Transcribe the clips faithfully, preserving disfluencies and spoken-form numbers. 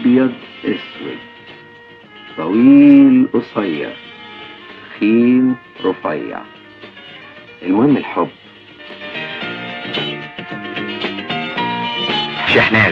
ابيض اسود، طويل قصير، تخين رفيع، المهم الحب. شحناز،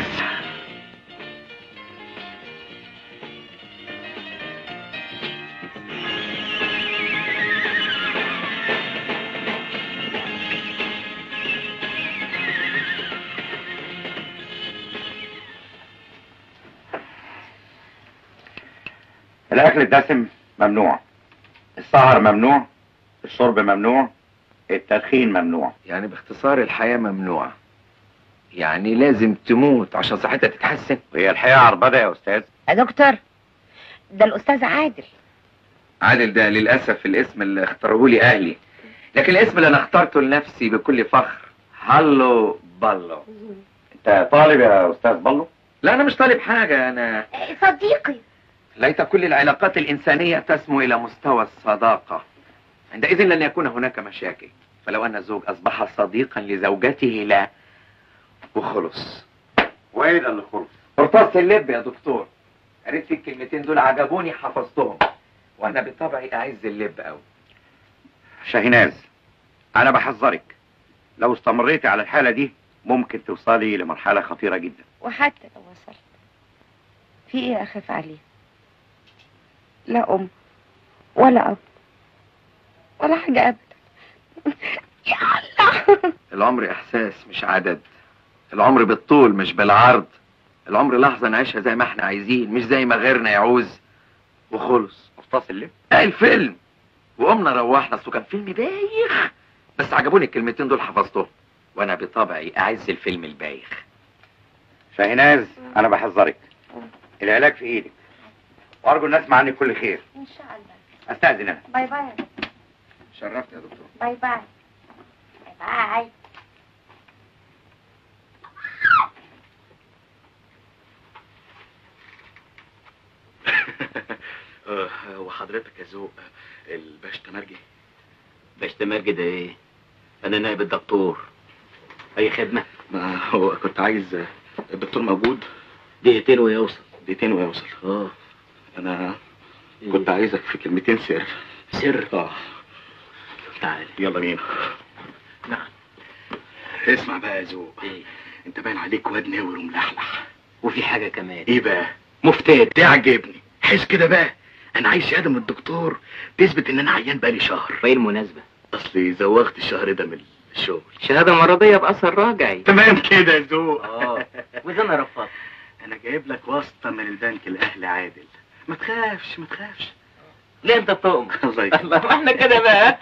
الاكل الدسم ممنوع، السهر ممنوع، الشرب ممنوع، التدخين ممنوع. يعني باختصار الحياة ممنوعة، يعني لازم تموت عشان صحتها تتحسن. وهي الحياة عربدة يا استاذ؟ يا دكتور، ده الاستاذ عادل. عادل ده للأسف الاسم اللي اختاره لي أهلي، لكن الاسم اللي أنا اخترته لنفسي بكل فخر هالو بالو. انت طالب يا استاذ بالو؟ لا أنا مش طالب حاجة، أنا صديقي. ليت كل العلاقات الإنسانية تسمو إلى مستوى الصداقة، عندئذ لن يكون هناك مشاكل. فلو أن الزوج أصبح صديقا لزوجته لا وخلص. وايه ده اللي خلص؟ قرطاس اللب يا دكتور، قريت في الكلمتين دول عجبوني حفظتهم، وأنا بطبعي أعز اللب أوي. شاهيناز، انا بحذرك، لو استمريتي على الحالة دي ممكن توصلي لمرحلة خطيرة جدا. وحتى لو وصلت، في ايه اخاف عليه؟ لا ام ولا اب ولا حاجة ابدا. يا الله. العمر إحساس مش عدد، العمر بالطول مش بالعرض، العمر لحظة نعيشها زي ما احنا عايزين مش زي ما غيرنا يعوز وخلص. قرطاس اللب؟ ايه الفيلم، وقمنا روحنا، اصله كان فيلم بايخ بس عجبوني الكلمتين دول حفظتهم، وانا بطبعي اعز الفيلم البايخ. شاهيناز، انا بحذرك، العلاج في ايدك، وارجو الناس عني كل خير. ان شاء الله. استاذن انا. باي باي يا دكتور. شرفت يا دكتور. باي باي. باي باي. وحضرتك يا ذوق الباش تمرجي؟ باش تمرجي ده ايه؟ انا نائب الدكتور. اي خدمه؟ ما هو كنت عايز الدكتور موجود. دقيقتين ويوصل. دقيقتين ويوصل. اه انا كنت عايزك في كلمتين سر. سر؟ اه تعال. يلا بينا. نعم. اسمع بقى يا ذوق، ايه؟ انت باين عليك واد ناور وملحلح. وفي حاجه كمان. ايه بقى؟ مفتات. تعجبني. حس كده بقى، انا عايز شهاده من الدكتور تثبت ان انا عيان بقالي شهر. وايه المناسبه؟ اصلي زوغت الشهر ده من الشغل. شهاده مرضيه باثر راجعي. تمام كده يا ذوق. اه واذا انا رفضت؟ انا جايب لك واسطه من البنك الاهلي عادل، ما تخافش ما تخافش. ليه انت بتؤمن؟ الله يخليك. الله احنا كده بقى.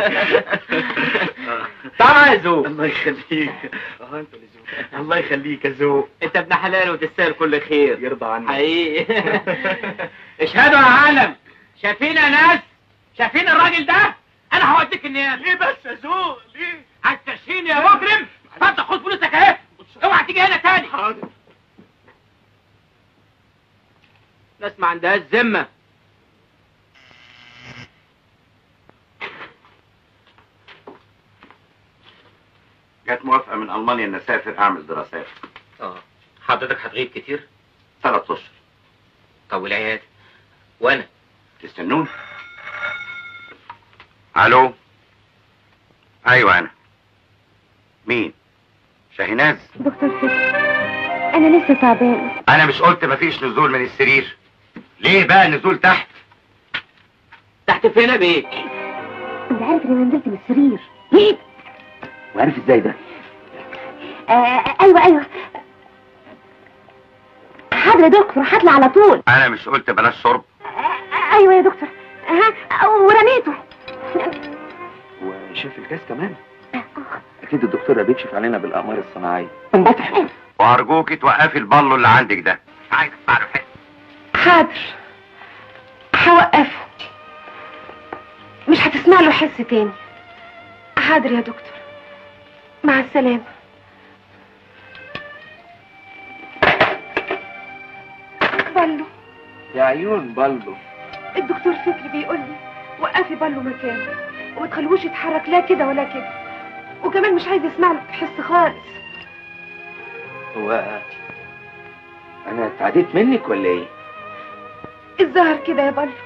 تعال يا ذوق. الله يخليك. اه انت اللي ذوق. الله يخليك يا ذوق. انت ابن حلال وتستاهل كل خير. يرضى عنك حقيقي. اشهدوا يا عالم، شايفين يا ناس؟ شايفين الراجل ده؟ انا هوديك النيابه. ليه بس يا ذوق؟ ليه؟ عايز تشهيني يا مجرم؟ اتفضل خد فلوسك اهي، اوعى تيجي هنا تاني. حاضر. ناس ما عندهاش ذمه. جت موافقة من ألمانيا إن أسافر أعمل دراسات. اه حضرتك هتغيب كتير؟ ثلاث أشهر. طب والعيادة؟ وأنا؟ تستنوني. ألو. أيوة أنا. مين؟ شاهيناز؟ دكتور فكري، انا لسه تعبانه. أنا مش قلت مفيش نزول من السرير؟ ليه بقى نزول تحت؟ تحت فين يا بيه؟ انت عارف اني نزلت من السرير. ليه؟ وعارف ازاي ده؟ آه ايوه ايوه. حاضر يا دكتور، هطلع على طول. أنا مش قلت بلاش شرب؟ آه ايوه يا دكتور. ها ورميته. وشاف الكاس كمان. اكيد الدكتور بيكشف علينا بالاقمار الصناعيه. انبطح. وأرجوكي توقفي البلو اللي عندك ده، مش عايز أسمع له حاجة. حاضر، هوقفه، مش هتسمع له حس تاني. حاضر يا دكتور، مع السلامة. بلو يا عيون بلو. الدكتور فكري بيقول لي وقفي بلو مكانه وما تخلوش يتحرك لا كده ولا كده، وكمان مش عايز يسمع له حس خالص. هو انا اتعديت منك ولا ايه؟ الظاهر كده يا بلو.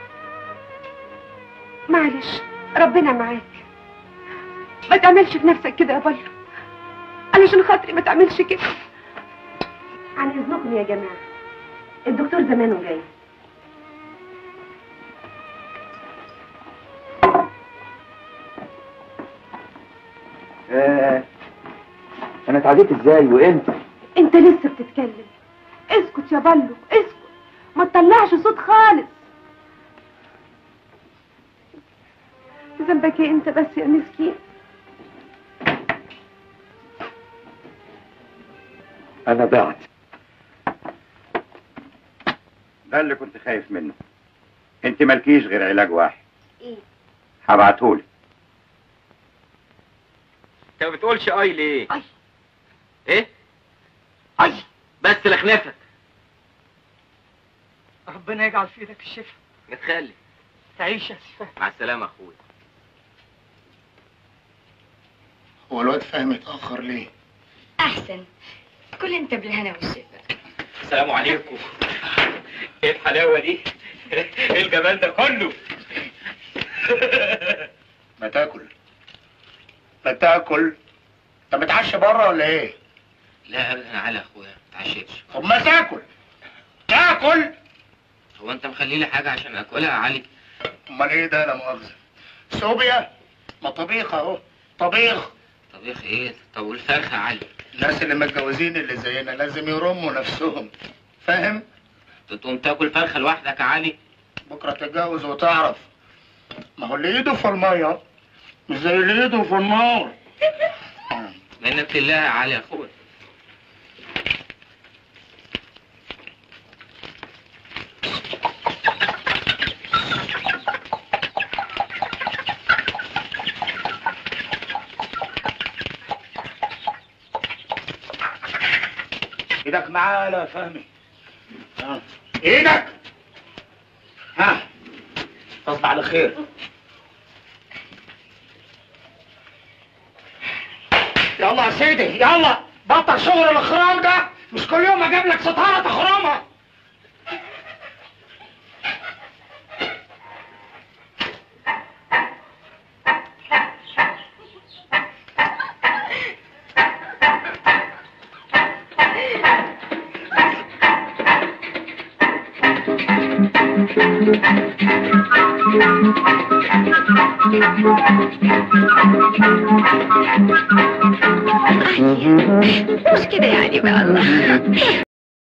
معلش، ربنا معاك. ما تعملش في نفسك كده يا بلو، علشان خاطري ما تعملش كده. عن اذنكم يا جماعه، الدكتور زمانه جاي. آه. انا اتعديت ازاي وامتى؟ انت لسه بتتكلم؟ اسكت يا بلو، اسكت، ما تطلعش صوت خالص. ذنبك ايه انت بس يا مسكين؟ انا ضعت. ده اللي كنت خايف منه. انت مالكيش غير علاج واحد. ايه؟ هبعتهولك. انت ما بتقولش اي ليه؟ اي ايه؟ اي بس لخنفك. ربنا يجعل في ايدك الشفا. متخلي. تعيش يا سفاه. مع السلامه يا اخويا. هو الواد فهمي اتأخر ليه؟ احسن. كل انت بالهنا والشفا. السلام عليكم. ايه الحلاوه دي؟ ايه الجمال ده كله؟ ما تاكل ما تاكل. انت متعشى بره ولا ايه؟ لا ابدا على اخويا ما اتعشيتش. طب ما تاكل تاكل. هو انت مخلي لي حاجه عشان اكلها يا علي؟ امال ايه ده لا مؤاخذه؟ صوبيا؟ ما طبيخ اهو، طبيخ. طبيخ ايه؟ طب والفرخه يا علي؟ الناس اللي متجوزين اللي زينا لازم يرموا نفسهم، فاهم؟ تقوم تاكل فرخه لوحدك يا علي؟ بكره تتجوز وتعرف. ما هو اللي ايده في الميه مش زي اللي ايده في النار. منك لله يا علي يا اخويا. ايدك معايا يا فهمي. ها ايدك. ها تصبح على خير. يلا يا سيدي يلا، بطل شغل الاخرام ده. مش كل يوم اجيب لك ستاره تخرمها. مش كده يعني بقى الله.